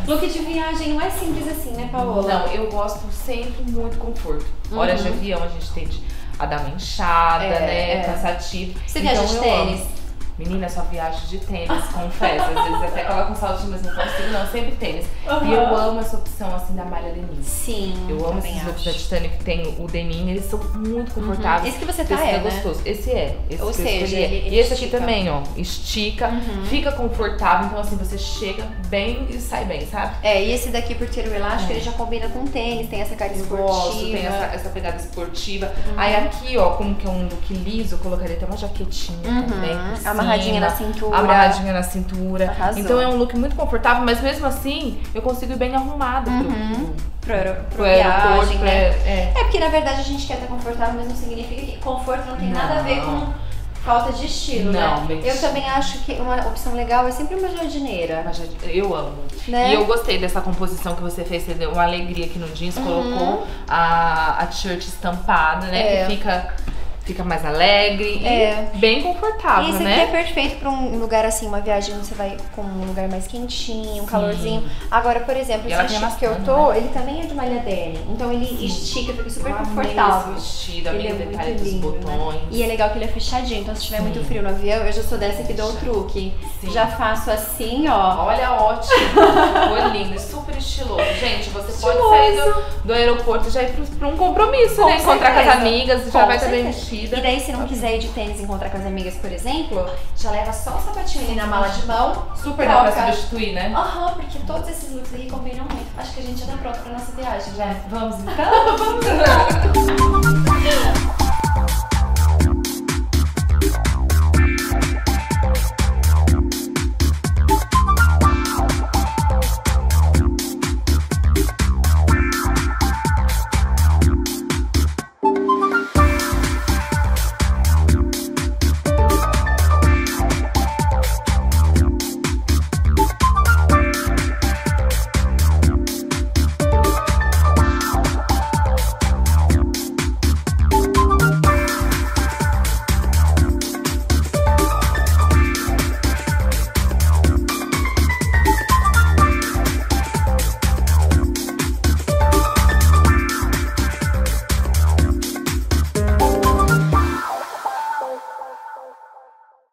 Look de viagem não é simples assim, né, Paola? Não, eu gosto sempre muito conforto. Horas de avião a gente tende a dar uma inchada, né? Cansativo. Você viaja de tênis? Menina, só viajo de tênis, confesso. Às vezes até coloco um saltinho, mas não consigo, não. Sempre tênis. E eu amo essa opção, assim, da malha denim. Sim, eu amo esses looks da Titanic que tem o denim, eles são muito confortáveis. Esse que você tá, é gostoso. Esse é. Esse Ou seja, e esse aqui também, ó, estica, fica confortável. Então, assim, você chega bem e sai bem, sabe? E esse daqui, por ter o elástico, ele já combina com tênis, tem essa cara esportiva. Tem essa pegada esportiva. Aí aqui, ó, como que é um look liso, eu colocaria até uma jaquetinha também. Amarradinha na cintura. Amarradinha na cintura. Arrasou. Então é um look muito confortável, mas mesmo assim eu consigo ir bem arrumada pro viagem, né? Porque na verdade a gente quer estar confortável, mas não significa que conforto não tem nada a ver com falta de estilo, né? Eu também acho que uma opção legal é sempre uma jardineira. Eu amo. Né? E eu gostei dessa composição que você fez, você deu uma alegria aqui no jeans, colocou a t-shirt estampada, né? Que fica mais alegre e bem confortável, e esse né? aqui é perfeito pra um lugar assim, uma viagem onde você vai com um lugar mais quentinho, um calorzinho. Agora, por exemplo, esse vestido que eu tô, ele também é de malha denim. Então ele estica, fica super confortável. Vestido, ele é o detalhe muito lindo, dos botões. Né? E é legal que ele é fechadinho, então se tiver muito frio no avião, eu já sou dessa que dou o truque. Já faço assim, ó. Olha, ótimo. Foi lindo, super estiloso. Gente, você pode sair do aeroporto e já ir pra um compromisso, né? Encontrar com as amigas, já vai estar bem vestido. E daí, se não quiser ir de tênis e encontrar com as amigas, por exemplo, já leva só o sapatinho ali na mala de mão. Super dá pra substituir, né? Porque todos esses looks aqui combinam muito. Acho que a gente já tá pronto pra nossa viagem, já. Vamos então? Vamos!